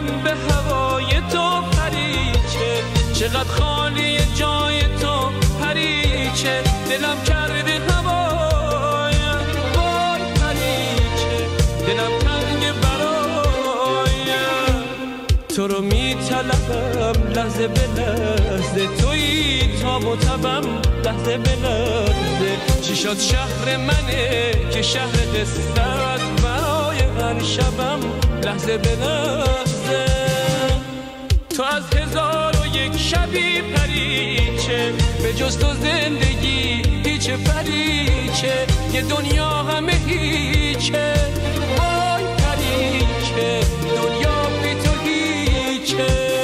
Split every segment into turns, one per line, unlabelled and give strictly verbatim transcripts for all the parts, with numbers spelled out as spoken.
دلم به هوای تو پریچه، چقدر خالی جای تو پریچه، دلم کرده هوایم وای پریچه، دلم تنگ برایم. تو رو میطلبم لحظه به لحظه، تویی تاب و تبم لحظه به لحظه. چی شد شهر منه که شهر قصت، برای هر شبم لحظه به لحظه. تو از هزار و یک شبی پریچه، به جز تو زندگی هیچ پریچه، یه دنیا همه هیچه وای پریچه، دنیا بی تو هیچه.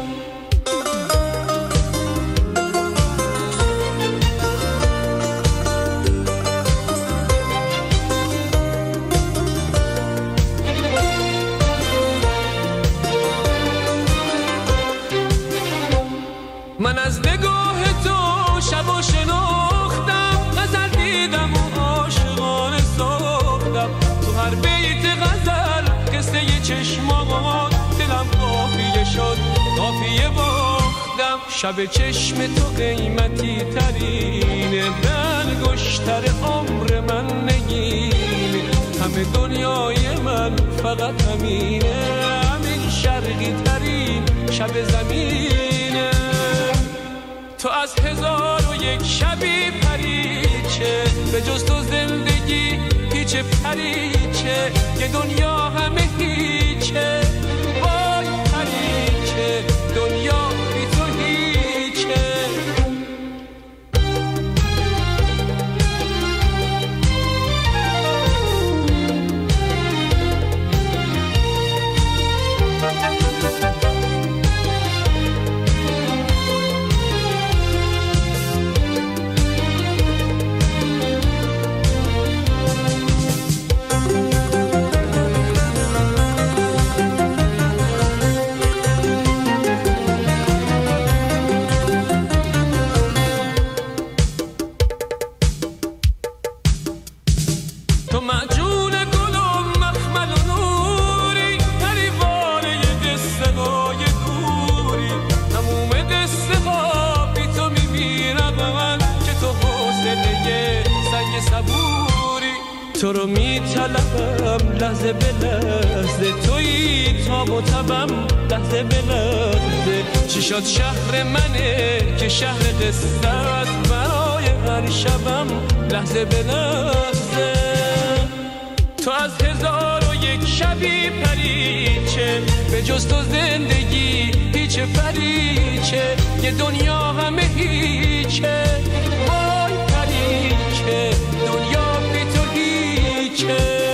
من از نگاه تو شب و شناختم، غزل دیدم و عاشقانه ساختم. تو هر بیت غزل قصه ی چشمات، دلم قافیه شد قافیه باختم. شب چشم تو قیمتی ترینه، به انگشتر عمر من نگینه. همه دنیای من فقط همینه، همین شرقی ترین شب زمینه. تو از هزار و یک شبی پریچه، به جز تو زندگی هیچ پریچه، یه دنیا همه هیچه وای پریچه، دنیا بی تو هیچه. تو معجون گل و مخمل و نوری، پریوانه قصه های دوری. تموم قصه ها بی تو میبینم من، که تو حوصله سنگ صبوری. تو رو میطلبم لحظه به لحظه، تویی تاب و تبم لحظه به لحظه. چی شد شهر منه که شهر قصت، برای هر شبم لحظه به لحظه. تو از هزار و یک شبی پریچه، به جز تو زندگی هیچ پریچه، یه دنیا همه هیچه وای پریچه، دنیا بی تو هیچه.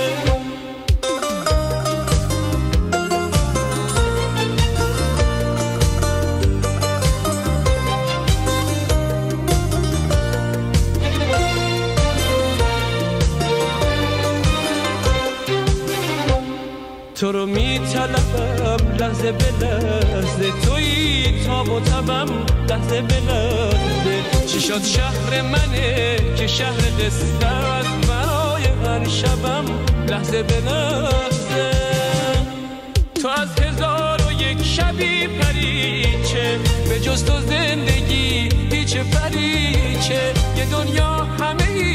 تو رو میطلبم لحظه به لحظه، تویی تاب و تبم لحظه به لحظه. چی شد شهر منه که شهر قصت، برای هر شبم لحظه به لحظه. تو از هزار و یک شبی پریچه، به جز تو زندگی هیچ پریچه، یه دنیا همه